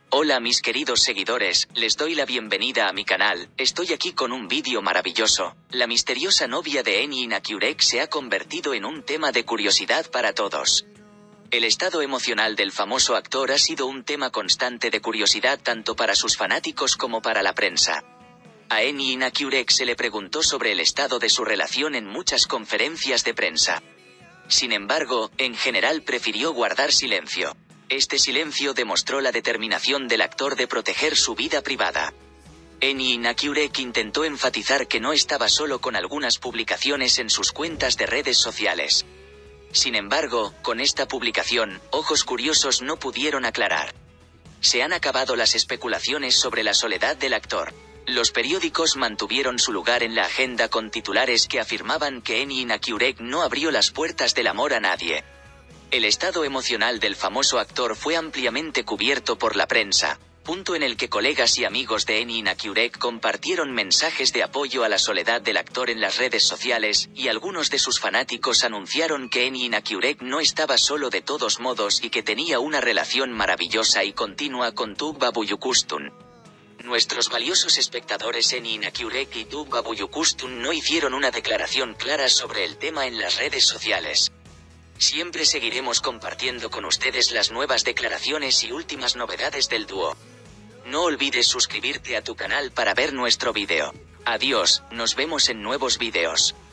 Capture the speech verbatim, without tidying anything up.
Hola mis queridos seguidores, les doy la bienvenida a mi canal. Estoy aquí con un vídeo maravilloso. La misteriosa novia de Eni Inakiurek se ha convertido en un tema de curiosidad para todos. El estado emocional del famoso actor ha sido un tema constante de curiosidad tanto para sus fanáticos como para la prensa. A Eni Inakiurek se le preguntó sobre el estado de su relación en muchas conferencias de prensa. Sin embargo, en general prefirió guardar silencio. Este silencio demostró la determinación del actor de proteger su vida privada. Eni Inakiurek intentó enfatizar que no estaba solo con algunas publicaciones en sus cuentas de redes sociales. Sin embargo, con esta publicación, ojos curiosos no pudieron aclarar. Se han acabado las especulaciones sobre la soledad del actor. Los periódicos mantuvieron su lugar en la agenda con titulares que afirmaban que Eni Inakiurek no abrió las puertas del amor a nadie. El estado emocional del famoso actor fue ampliamente cubierto por la prensa, punto en el que colegas y amigos de Eni Inakiurek compartieron mensajes de apoyo a la soledad del actor en las redes sociales, y algunos de sus fanáticos anunciaron que Eni Inakiurek no estaba solo de todos modos y que tenía una relación maravillosa y continua con Tuğba Büyüküstün. Nuestros valiosos espectadores Eni Inakiurek y Tuğba Büyüküstün no hicieron una declaración clara sobre el tema en las redes sociales. Siempre seguiremos compartiendo con ustedes las nuevas declaraciones y últimas novedades del dúo. No olvides suscribirte a tu canal para ver nuestro vídeo. Adiós, nos vemos en nuevos vídeos.